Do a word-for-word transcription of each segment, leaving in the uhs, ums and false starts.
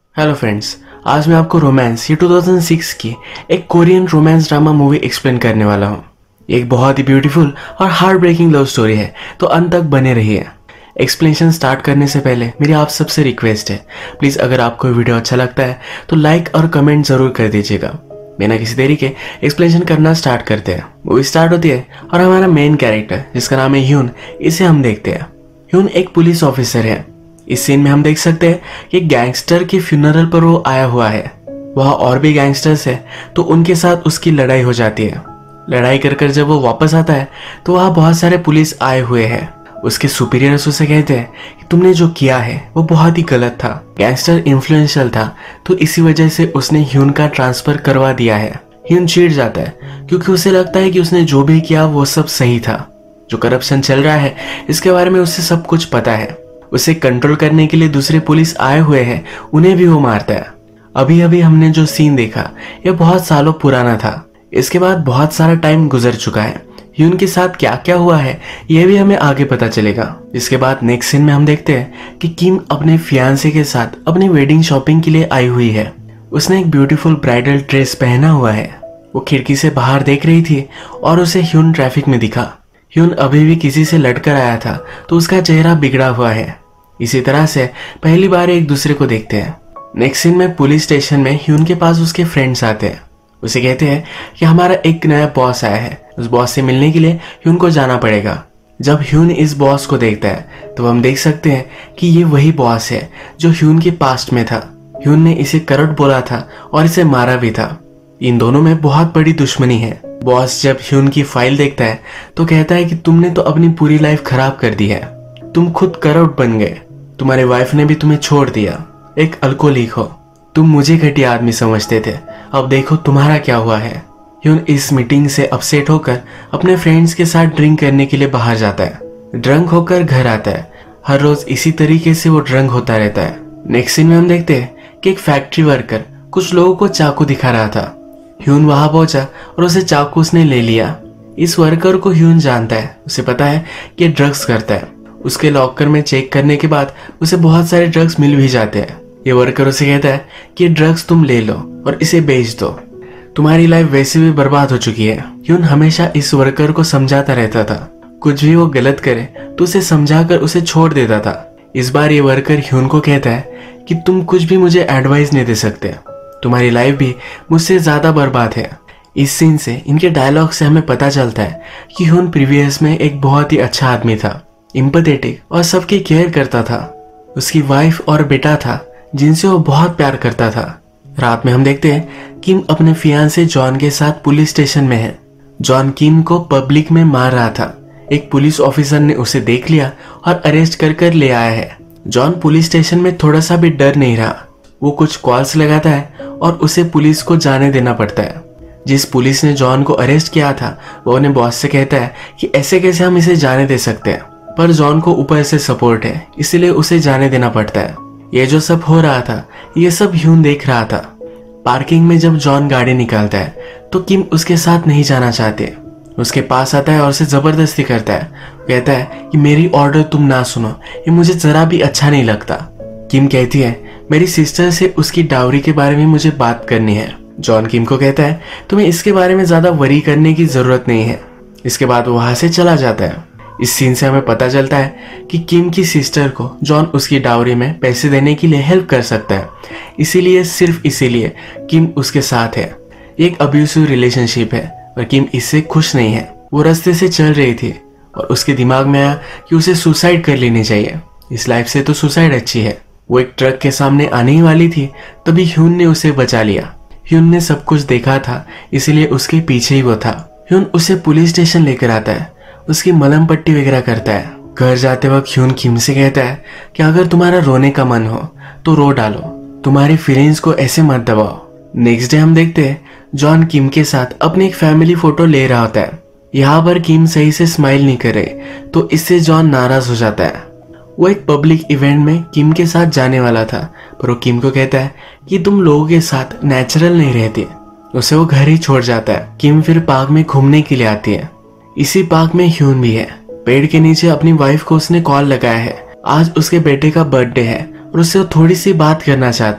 Hello friends, आज मैं आपको रोमांस ये दो हज़ार छह की एक Korean romance drama movie explain करने वाला हूँ। ये एक बहुत ही ब्यूटीफुल और हार्ट ब्रेकिंग लव स्टोरी है, तो अंत तक बने रहिए। एक्सप्लेनेशन स्टार्ट करने से पहले मेरी आप सबसे रिक्वेस्ट है, प्लीज़ अगर आपको वीडियो अच्छा लगता है तो लाइक और कमेंट जरूर कर दीजिएगा। बिना किसी देरी के एक्सप्लेनेशन करना स्टार्ट करते हैं। मूवी स्टार्ट होती है और हमारा मेन कैरेक्टर जिसका नाम है ह्यून, इसे हम देखते हैं। ह्यून एक पुलिस ऑफिसर है। इस सीन में हम देख सकते हैं कि गैंगस्टर के फ्यूनरल पर वो आया हुआ है। वहाँ और भी गैंगस्टर्स है, तो उनके साथ उसकी लड़ाई हो जाती है। लड़ाई कर कर जब वो वापस आता है तो वहाँ बहुत सारे पुलिस आए हुए हैं। उसके सुपीरियर्स उसे कहते हैं कि तुमने जो किया है वो बहुत ही गलत था। गैंगस्टर इन्फ्लुएंशियल था, तो इसी वजह से उसने ह्यून का ट्रांसफर करवा दिया है। ह्यून चिढ़ जाता है क्योंकि उसे लगता है कि उसने जो भी किया वो सब सही था। जो करप्शन चल रहा है इसके बारे में उसे सब कुछ पता है। उसे कंट्रोल करने के लिए दूसरे पुलिस आए हुए हैं, उन्हें भी वो मारता है। अभी अभी हमने जो सीन देखा ये बहुत सालों पुराना था। इसके बाद बहुत सारा टाइम गुजर चुका है। ह्यून के साथ क्या क्या हुआ है ये भी हमें आगे पता चलेगा। इसके बाद नेक्स्ट सीन में हम देखते हैं कि किम अपने फियांसे के साथ अपनी वेडिंग शॉपिंग के लिए आई हुई है। उसने एक ब्यूटीफुल ब्राइडल ड्रेस पहना हुआ है। वो खिड़की से बाहर देख रही थी और उसे ह्यून ट्रैफिक में दिखा। ह्यून अभी भी किसी से लड़कर आया था, तो उसका चेहरा बिगड़ा हुआ है। इसी तरह से पहली बार एक दूसरे को देखते हैं। नेक्स्ट सीन में पुलिस स्टेशन में ह्यून के पास उसके फ्रेंड्स आते हैं। उसे कहते हैं कि हमारा एक नया बॉस आया है, उस बॉस से मिलने के लिए ह्यून को जाना पड़ेगा। जब ह्यून इस बॉस को देखता है तो हम देख सकते हैं कि ये वही बॉस है जो ह्यून के पास्ट में था। ह्यून ने इसे करप्ट बोला था और इसे मारा भी था। इन दोनों में बहुत बड़ी दुश्मनी है। बॉस जब ह्यून की फाइल देखता है तो कहता है कि तुमने तो अपनी पूरी लाइफ खराब कर दी है। तुम खुद करप्ट बन गए, तुम्हारे वाइफ ने भी तुम्हें छोड़ दिया, एक अल्कोहलिक हो। तुम मुझे घटिया आदमी समझते थे, अब देखो तुम्हारा क्या हुआ है। ह्यून इस मीटिंग से अपसेट होकर अपने फ्रेंड्स के साथ ड्रिंक करने के लिए बाहर जाता है। ड्रंक होकर घर आता है। हर रोज इसी तरीके से वो ड्रंक होता रहता है। नेक्स्ट सीन में हम देखते हैं कि एक फैक्ट्री वर्कर कुछ लोगों को चाकू दिखा रहा था। ह्यून वहां पहुंचा और उसे चाकू उसने ले लिया। इस वर्कर को ह्यून जानता है, उसे पता है कि ड्रग्स करता है। उसके लॉकर में चेक करने के बाद उसे बहुत सारे ड्रग्स मिल भी जाते हैं। ये वर्कर उसे कहता है कि ड्रग्स तुम ले लो और इसे बेच दो, तुम्हारी लाइफ वैसे भी बर्बाद हो चुकी है। ह्यून हमेशा इस वर्कर को समझाता रहता था, कुछ भी वो गलत करे तो उसे समझाकर उसे छोड़ देता था। इस बार ये वर्कर ह्यून को कहता है कि तुम कुछ भी मुझे एडवाइस नहीं दे सकते, तुम्हारी लाइफ भी मुझसे ज्यादा बर्बाद है। इस सीन से, इनके डायलॉग से हमें पता चलता है कि ह्यून प्रीवियस में एक बहुत ही अच्छा आदमी था, एम्पैथेटिक और सबकी केयर करता था। उसकी वाइफ और बेटा था जिनसे वो बहुत प्यार करता था। रात में हम देखते हैं किम अपने फियांसे जॉन के साथ पुलिस स्टेशन में है। जॉन किम को पब्लिक में मार रहा था। एक पुलिस ऑफिसर ने उसे देख लिया और अरेस्ट कर कर ले आया है। जॉन पुलिस स्टेशन में थोड़ा सा भी डर नहीं रहा। वो कुछ कॉल्स लगाता है और उसे पुलिस को जाने देना पड़ता है। जिस पुलिस ने जॉन को अरेस्ट किया था वो उन्हें बॉस से कहता है कि ऐसे कैसे हम इसे जाने दे सकते हैं, पर जॉन को ऊपर से सपोर्ट है इसलिए उसे जाने देना पड़ता है। ये जो सब हो रहा था ये सब ह्यून देख रहा था। पार्किंग में जब जॉन गाड़ी निकालता है तो किम उसके साथ नहीं जाना चाहते। उसके पास आता है और उसे जबरदस्ती करता है। कहता है कि मेरी ऑर्डर तुम ना सुनो, ये मुझे जरा भी अच्छा नहीं लगता। किम कहती है मेरी सिस्टर से उसकी डाउरी के बारे में मुझे बात करनी है। जॉन किम को कहता है तुम्हें इसके बारे में ज्यादा वरी करने की जरूरत नहीं है। इसके बाद वो वहां से चला जाता है। इस सीन से हमें पता चलता है कि किम की सिस्टर को जॉन उसकी डाउरी में पैसे देने के लिए हेल्प कर सकता है, इसीलिए सिर्फ इसीलिए किम उसके साथ है। एक अब्यूसिव रिलेशनशिप है और किम इससे खुश नहीं है। वो रास्ते से चल रही थी और उसके दिमाग में आया कि उसे सुसाइड कर लेनी चाहिए, इस लाइफ से तो सुसाइड अच्छी है। वो एक ट्रक के सामने आने ही वाली थी, तभी ह्यून ने उसे बचा लिया। ह्यून ने सब कुछ देखा था, इसीलिए उसके पीछे ही वो था। ह्यून उसे पुलिस स्टेशन लेकर आता है, उसकी मलहम पट्टी वगैरह करता है। घर जाते वक्त ह्यून किम से कहता है कि अगर तुम्हारा रोने का मन हो तो रो डालो, तुम्हारी फीलिंग्स को ऐसे मत दबाओ। नेक्स्ट डे हम देखते हैं जॉन किम के साथ अपनी एक फैमिली फोटो ले रहा होता है। यहाँ पर किम सही से स्माइल नहीं करे तो इससे जॉन नाराज हो जाता है। वो एक पब्लिक इवेंट में किम के साथ जाने वाला था, पर वो किम को कहता है कि तुम लोगों के साथ नेचुरल नहीं रहती। उसे वो घर ही छोड़ जाता है। किम फिर पार्क में घूमने के लिए आती है। इसी पार्क में ह्यून भी है। पेड़ के नीचे अपनी वाइफ को उसने कॉल लगाया है। आज उसके बेटे का बर्थडे है और उससे थोड़ी सी बात करना चाहता है।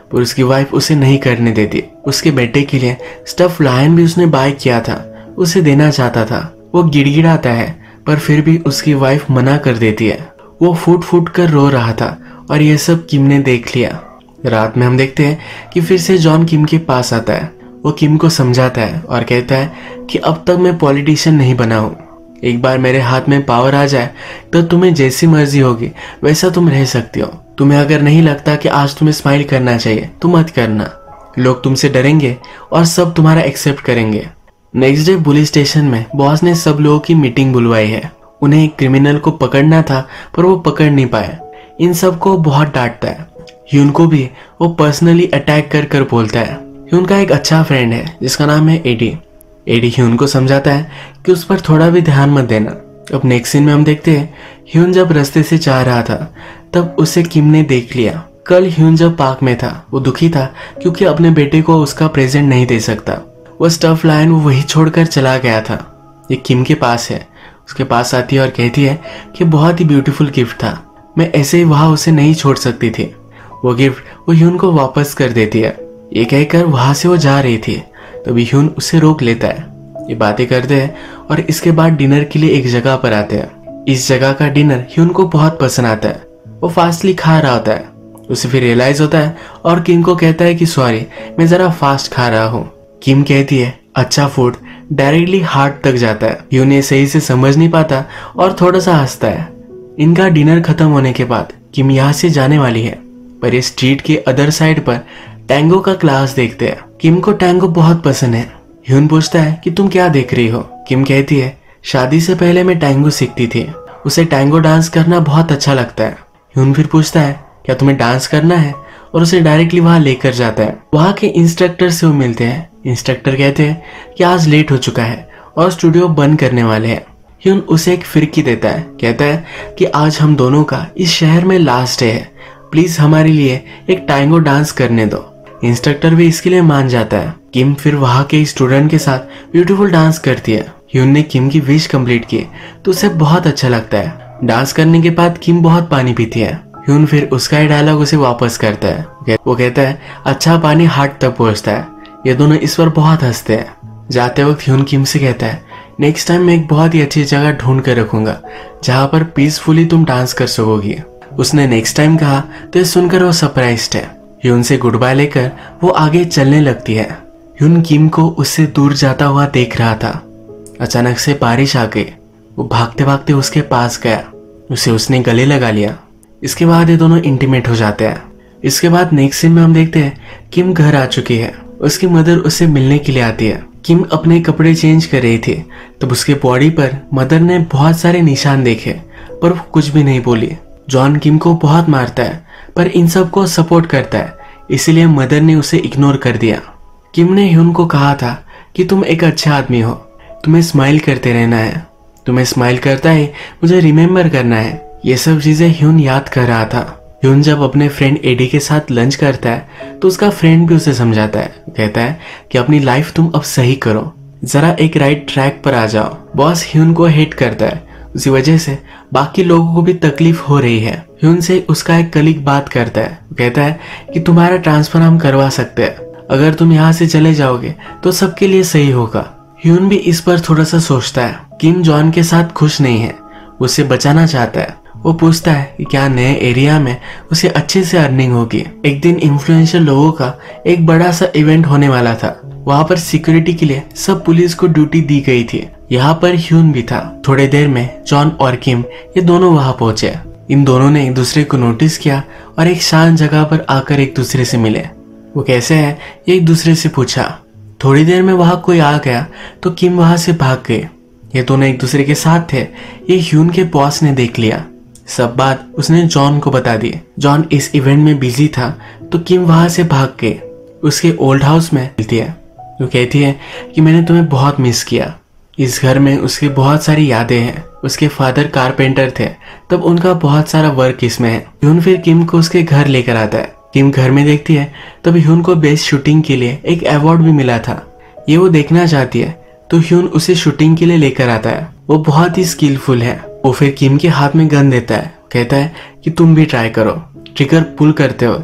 पर उसकी वाइफ उसे नहीं करने देती। उसके बेटे के लिए स्टफ लायन भी उसने बाय किया था, उसे देना चाहता था। वो गिड़गिड़ाता है पर फिर भी उसकी वाइफ मना कर देती है। वो फूट फूट कर रो रहा था और ये सब किम ने देख लिया। रात में हम देखते हैं कि फिर से जॉन किम के पास आता है। वो किम को समझाता है और कहता है कि अब तक मैं पॉलिटिशियन नहीं बना हूँ। एक बार मेरे हाथ में पावर आ जाए तो तुम्हें जैसी मर्जी होगी वैसा तुम रह सकती हो। तुम्हें अगर नहीं लगता कि आज तुम्हें स्माइल करना चाहिए तो मत करना। लोग तुमसे डरेंगे और सब तुम्हारा एक्सेप्ट करेंगे। नेक्स्ट डे पुलिस स्टेशन में बॉस ने सब लोगों की मीटिंग बुलवाई है। उन्हें एक क्रिमिनल को पकड़ना था पर वो पकड़ नहीं पाए। इन सब को बहुत डांटता है। ह्यून को भी वो पर्सनली अटैक कर कर बोलता है। ह्यून का एक अच्छा फ्रेंड है जिसका नाम है एडी। एडी ह्यून को समझाता है कि उस पर थोड़ा भी ध्यान मत देना। अब नेक्स्ट सीन में हम देखते हैं ह्यून जब रास्ते से जा रहा था तब उसे किम ने देख लिया। कल ह्यून जब पार्क में था वो दुखी था क्योंकि अपने बेटे को उसका प्रेजेंट नहीं दे सकता। वो स्टफ लायन वो वही छोड़कर चला गया था। ये किम के पास है। उसके पास आती है और कहती है कि बहुत ही ब्यूटीफुल गिफ्ट था, मैं ऐसे ही वहां उसे नहीं छोड़ सकती थी। वो गिफ्ट वो ह्यून को वापस कर देती है। ये कहकर वहां से वो जा रही थी तभी ह्यून उसे रोक लेता है। ये बातें करते हैं और इसके बाद डिनर के लिए एक जगह पर आते हैं। इस जगह का डिनर ह्यून को बहुत पसंद आता है। वो फास्टली खा रहा होता है। उसे फिर रियलाइज होता है और किम को कहता है कि सॉरी मैं जरा फास्ट खा रहा हूँ। किम कहती है अच्छा फूड डायरेक्टली हार्ट तक जाता है। ह्यून ये सही से समझ नहीं पाता और थोड़ा सा हंसता है। इनका डिनर खत्म होने के बाद किम यहाँ से जाने वाली है पर ये स्ट्रीट के अदर साइड पर टैंगो का क्लास देखते हैं। किम को टैंगो बहुत पसंद है। ह्यून पूछता है कि तुम क्या देख रही हो। किम कहती है शादी से पहले मैं टैंगो सीखती थी, उसे टैंगो डांस करना बहुत अच्छा लगता है। ह्यून फिर पूछता है क्या तुम्हें डांस करना है और उसे डायरेक्टली वहां लेकर जाता है। वहां के इंस्ट्रक्टर से वो मिलते हैं। इंस्ट्रक्टर कहते हैं कि आज लेट हो चुका है और स्टूडियो बंद करने वाले हैं। ह्यून उसे एक फिरकी देता है। कहता है कि आज हम दोनों का इस शहर में लास्ट डे है, प्लीज हमारे लिए एक टैंगो डांस करने दो। इंस्ट्रक्टर भी इसके लिए मान जाता है। किम फिर वहां के स्टूडेंट के साथ ब्यूटीफुल डांस करती है। ह्यून ने किम की विश कंप्लीट की तो उसे बहुत अच्छा लगता है। डांस करने के बाद किम बहुत पानी पीती है। ह्यून फिर उसका ही डायलॉग उसे वापस करता है। वो कहता है अच्छा पानी हार्ट तक पहुंचता है। ये दोनों इस पर बहुत हंसते हैं। जाते वक्त ह्यून किम से कहता है नेक्स्ट टाइम मैं एक बहुत ही अच्छी जगह ढूंढ कर रखूंगा जहां पर पीसफुली तुम डांस कर सकोगी। उसने नेक्स्ट टाइम कहा तो सुनकर वो सरप्राइज्ड है। ह्यून से गुड बाय लेकर वो आगे चलने लगती है। ह्यून किम को उससे दूर जाता हुआ देख रहा था। अचानक से बारिश आ गई। वो भागते भागते उसके पास गया, उसे उसने गले लगा लिया। इसके बाद ये दोनों इंटीमेट हो जाते हैं। इसके बाद नेक्स्ट सीन में हम देखते हैं किम घर आ चुकी है। उसकी मदर उससे मिलने के लिए आती है। किम अपने कपड़े चेंज कर रही थी तब उसके बॉडी पर मदर ने बहुत सारे निशान देखे पर वो कुछ भी नहीं बोली। जॉन किम को बहुत मारता है पर इन सब को सपोर्ट करता है, इसलिए मदर ने उसे इग्नोर कर दिया। किम ने ह्यून को कहा था कि तुम एक अच्छा आदमी हो, तुम्हें स्माइल करते रहना है, तुम्हें स्माइल करता ही मुझे रिमेम्बर करना है। ये सब चीजें ह्यून याद कर रहा था। ह्यून जब अपने फ्रेंड एडी के साथ लंच करता है तो उसका फ्रेंड भी उसे समझाता है। कहता है कि अपनी लाइफ तुम अब सही करो, जरा एक राइट ट्रैक पर आ जाओ। बॉस ह्यून को हेट करता है, उसी वजह से बाकी लोगों को भी तकलीफ हो रही है। ह्यून से उसका एक कलीग बात करता है। कहता है कि तुम्हारा ट्रांसफर हम करवा सकते हैं, अगर तुम यहाँ से चले जाओगे तो सबके लिए सही होगा। ह्यून भी इस पर थोड़ा सा सोचता है। किम जॉन के साथ खुश नहीं है, उसे बचाना चाहता है। वो पूछता है कि क्या नए एरिया में उसे अच्छे से अर्निंग होगी। एक दिन इन्फ्लुएंशियल लोगों का एक बड़ा सा इवेंट होने वाला था। वहाँ पर सिक्योरिटी के लिए सब पुलिस को ड्यूटी दी गई थी। यहाँ पर ह्यून भी था। थोड़ी देर में जॉन और किम ये दोनों वहाँ पहुंचे। इन दोनों ने एक दूसरे को नोटिस किया और एक शांत जगह पर आकर एक दूसरे से मिले। वो कैसे है ये एक दूसरे से पूछा। थोड़ी देर में वहाँ कोई आ गया तो किम वहाँ से भाग गए। ये दोनों एक दूसरे के साथ थे। ये ह्यून के बॉस ने देख लिया। सब बात उसने जॉन को बता दी। जॉन इस इवेंट में बिजी था तो किम वहां से भाग के उसके ओल्ड हाउस में मिलती है। वो कहती है कि मैंने तुम्हें बहुत मिस किया। इस घर में उसकी बहुत सारी यादें हैं। उसके फादर कारपेंटर थे तब उनका बहुत सारा वर्क इसमें है। ह्यून फिर किम को उसके घर लेकर आता है। किम घर में देखती है तब ह्यून को बेस्ट शूटिंग के लिए एक अवार्ड भी मिला था। ये वो देखना चाहती है तो ह्यून उसे शूटिंग के लिए लेकर आता है। वो बहुत ही स्किलफुल है। वो फिर किम के हाथ में गन देता है। कहता है कि तुम भी ट्राई करो। ट्रिगर पुल करते हो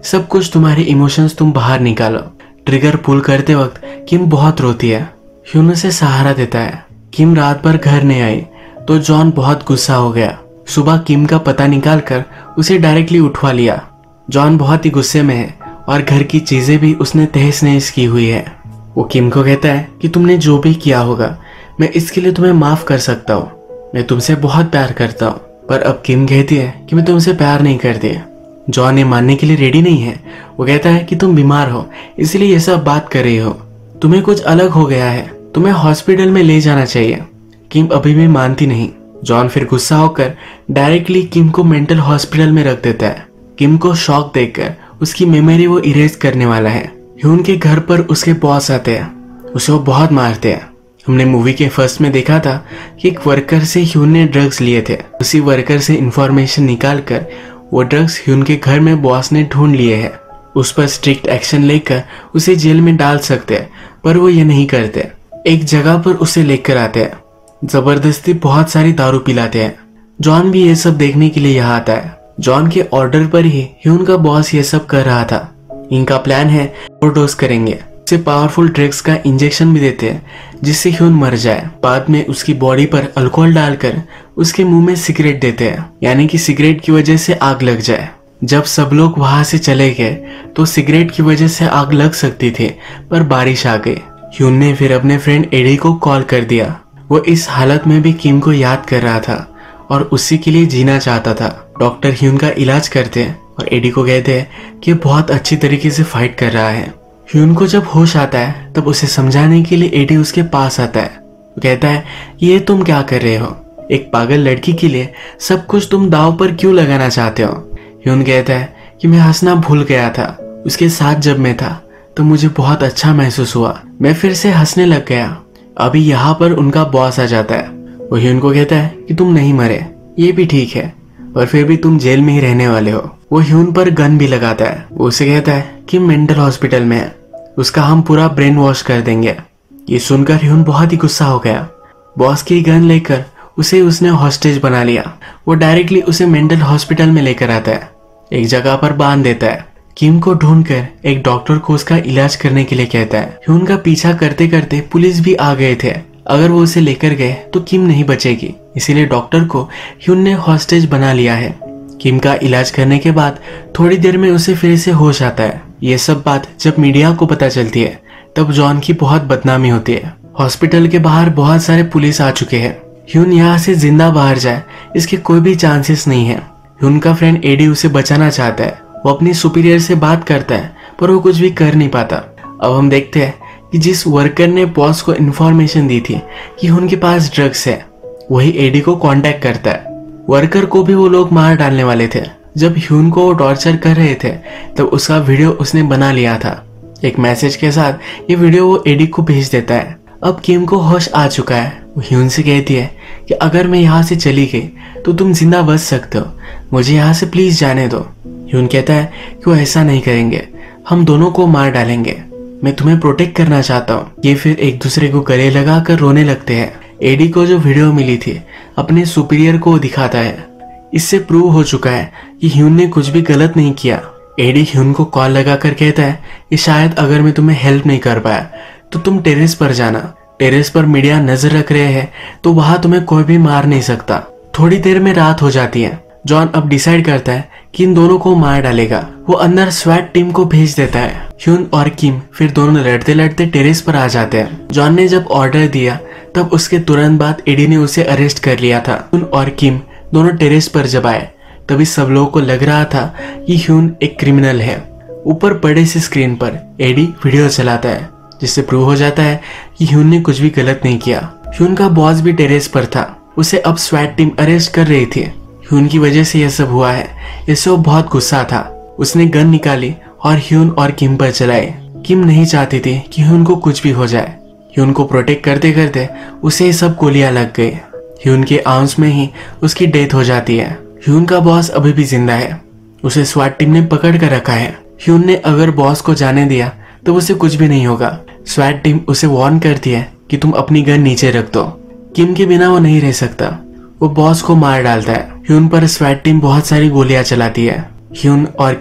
सब कुछ तुम्हारे इमोशंस तुम बाहर निकालो। ट्रिगर पुल करते वक्त किम बहुत रोती है। ह्यून उसे सहारा देता है। किम रात भर घर नहीं आई तो जॉन बहुत गुस्सा हो गया। सुबह किम का पता निकालकर उसे डायरेक्टली उठवा लिया। जॉन बहुत ही गुस्से में है और घर की चीजें भी उसने तहस नहस की हुई है। वो किम को कहता है कि तुमने जो भी किया होगा मैं इसके लिए तुम्हें माफ कर सकता हूँ, मैं तुमसे बहुत प्यार करता हूँ। पर अब किम कहती है कि मैं तुमसे प्यार नहीं करती। जॉन ये मानने के लिए रेडी नहीं है। वो कहता है कि तुम बीमार हो इसलिए ये सब बात कर रही हो, तुम्हें कुछ अलग हो गया है, तुम्हें हॉस्पिटल में ले जाना चाहिए। किम अभी भी मानती नहीं। जॉन फिर गुस्सा होकर डायरेक्टली किम को मेंटल हॉस्पिटल में रख देता है। किम को शॉक देखकर उसकी मेमोरी वो इरेज करने वाला है। ह्यून के घर पर उसके बॉस आते हैं, उसे वो बहुत मारते हैं। हमने मूवी के फर्स्ट में देखा था कि एक वर्कर से ह्यून ने ड्रग्स लिए थे। उसी वर्कर से इंफॉर्मेशन निकालकर वो ड्रग्स ह्यून के घर में बॉस ने ढूंढ लिए हैं। उस पर स्ट्रिक्ट एक्शन लेकर उसे जेल में डाल सकते हैं, पर वो ये नहीं करते। एक जगह पर उसे लेकर आते हैं, जबरदस्ती बहुत सारी दारू पिलाते हैं। जॉन भी ये सब देखने के लिए यहाँ आता है। जॉन के ऑर्डर पर ही ह्यून का बॉस ये सब कर रहा था। इनका प्लान है ओवरडोज करेंगे, उसे पावरफुल ड्रग्स का इंजेक्शन भी देते हैं जिससे ह्यून मर जाए। बाद में उसकी बॉडी पर अल्कोहल डालकर उसके मुंह में सिगरेट देते हैं, यानी कि सिगरेट की वजह से आग लग जाए। जब सब लोग वहां से चले गए तो सिगरेट की वजह से आग लग सकती थी, पर बारिश आ गई। ह्यून ने फिर अपने फ्रेंड एडी को कॉल कर दिया। वो इस हालत में भी किम को याद कर रहा था और उसी के लिए जीना चाहता था। डॉक्टर ह्यून का इलाज करते हैं और एडी को कहते हैं कि बहुत अच्छी तरीके से फाइट कर रहा है। ह्यून को जब होश आता है तब उसे समझाने के लिए एडी उसके पास आता है। वो कहता है ये तुम क्या कर रहे हो, एक पागल लड़की के लिए सब कुछ तुम दाव पर क्यों लगाना चाहते हो। ह्यून कहता है कि मैं हंसना भूल गया था, उसके साथ जब मैं था तो मुझे बहुत अच्छा महसूस हुआ, मैं फिर से हंसने लग गया। अभी यहाँ पर उनका बॉस आ जाता है। वो ह्यून को कहता है कि तुम नहीं मरे, ये भी ठीक है, और फिर भी तुम जेल में ही रहने वाले हो। वो ह्यून पर गन भी लगाता है। वो उसे कहता है कि मेंटल हॉस्पिटल में है, उसका हम पूरा ब्रेन वॉश कर देंगे। ये सुनकर ह्यून बहुत ही गुस्सा हो गया। बॉस की गन लेकर उसे उसने हॉस्टेज बना लिया। वो डायरेक्टली उसे मेंटल हॉस्पिटल में लेकर आता है, एक जगह पर बांध देता है। किम को ढूंढकर एक डॉक्टर को उसका इलाज करने के लिए कहता है। ह्यून का पीछा करते करते पुलिस भी आ गए थे। अगर वो उसे लेकर गए तो किम नहीं बचेगी, इसीलिए डॉक्टर को ह्यून ने हॉस्टेज बना लिया है। किम का इलाज करने के बाद थोड़ी देर में उसे फिर से होश आता है। ये सब बात जब मीडिया को पता चलती है तब जॉन की बहुत बदनामी होती है। हॉस्पिटल के बाहर बहुत सारे पुलिस आ चुके हैं। ह्यून यहाँ से जिंदा बाहर जाए इसके कोई भी चांसेस नहीं है। ह्यून का फ्रेंड एडी उसे बचाना चाहता है। वो अपनी सुपीरियर से बात करता है पर वो कुछ भी कर नहीं पाता। अब हम देखते हैं कि जिस वर्कर ने बॉस को इन्फॉर्मेशन दी थी कि उनके पास ड्रग्स है, वही एडी को कांटेक्ट करता है। वर्कर को भी वो लोग मार डालने वाले थे। जब ह्यून को वो टॉर्चर कर रहे थे तब उसका वीडियो उसने बना लिया था। एक मैसेज के साथ ये वीडियो वो एडी को भेज देता है। अब किम को होश आ चुका है। वो ह्यून से कहती है कि अगर मैं यहाँ से चली गई तो तुम जिंदा बच सकते हो, मुझे यहाँ से प्लीज जाने दो। ह्यून कहता है कि वो ऐसा नहीं करेंगे, हम दोनों को मार डालेंगे, मैं तुम्हें प्रोटेक्ट करना चाहता हूँ। ये फिर एक दूसरे को गले लगा कर रोने लगते हैं। एडी को जो वीडियो मिली थी अपने सुपीरियर को दिखाता है। इससे प्रूव हो चुका है कि ह्यून ने कुछ भी गलत नहीं किया। एडी ह्यून को कॉल लगाकर कहता है कि शायद अगर मैं तुम्हें हेल्प नहीं कर पाया तो तुम टेरेस पर जाना। टेरेस पर मीडिया नजर रख रहे हैं तो वहां तुम्हें कोई भी मार नहीं सकता। थोड़ी देर में रात हो जाती है। जॉन अब डिसाइड करता है कि इन दोनों को मार डालेगा। वो अंदर स्वैट टीम को भेज देता है। ह्यून और किम फिर दोनों लड़ते लड़ते टेरेस पर आ जाते हैं। जॉन ने जब ऑर्डर दिया तब उसके तुरंत बाद एडी ने उसे अरेस्ट कर लिया था। ह्यून और किम दोनों टेरेस पर जब आए तभी सब लोगों को लग रहा था कि ह्यून एक क्रिमिनल है। ऊपर बड़े से स्क्रीन पर एडी वीडियो चलाता है जिससे प्रूव हो जाता है कि ह्यून ने कुछ भी गलत नहीं किया। ह्यून का बॉस भी टेरेस पर था, उसे अब स्वैट टीम अरेस्ट कर रही थी। ह्यून की वजह से यह सब हुआ है, इससे वो बहुत गुस्सा था। उसने गन निकाली और ह्यून और किम पर चलाई। किम नहीं चाहती थी कि ह्यून को कुछ भी हो जाए। ह्यून को प्रोटेक्ट करते करते उसे सब गोलियां लग गई। ह्यून के आर्म्स में ही उसकी डेथ हो जाती है। ह्यून का बॉस अभी भी जिंदा है, उसे स्वैट टीम ने पकड़ कर रखा है। ह्यून ने अगर बॉस को जाने दिया तो उसे कुछ भी नहीं होगा। स्वैट टीम उसे वार्न करती है कि तुम अपनी गन नीचे रख दो, किम के बिना वो नहीं रह सकता। वो बॉस को मार डालता है। ह्यून पर स्वैट टीम बहुत सारी गोलियां चलाती है। ह्यून और किम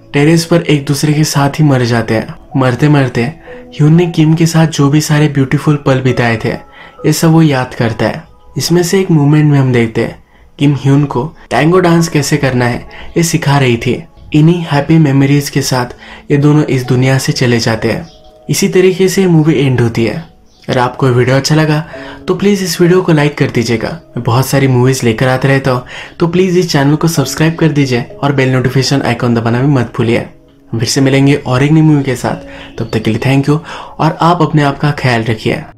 टेरेस पर एक दूसरे के साथ ही मर जाते हैं। मरते मरते ह्यून ने किम के साथ जो भी सारे ब्यूटीफुल पल बिताए थे ये सब वो याद करता है। इसमें से एक मोमेंट में हम देखते हैं किम ह्यून को टैंगो डांस कैसे करना है ये सिखा रही थी। इन्हीं हैप्पी मेमोरीज के साथ ये दोनों इस दुनिया से चले जाते हैं। इसी तरीके से मूवी एंड होती है। अगर आपको वीडियो अच्छा लगा तो प्लीज़ इस वीडियो को लाइक कर दीजिएगा। मैं बहुत सारी मूवीज़ लेकर आते रहता हूँ, तो प्लीज़ इस चैनल को सब्सक्राइब कर दीजिए और बेल नोटिफिकेशन आइकॉन दबाना भी मत भूलिए। फिर से मिलेंगे और एक नई मूवी के साथ, तब तक के लिए थैंक यू और आप अपने आप का ख्याल रखिए।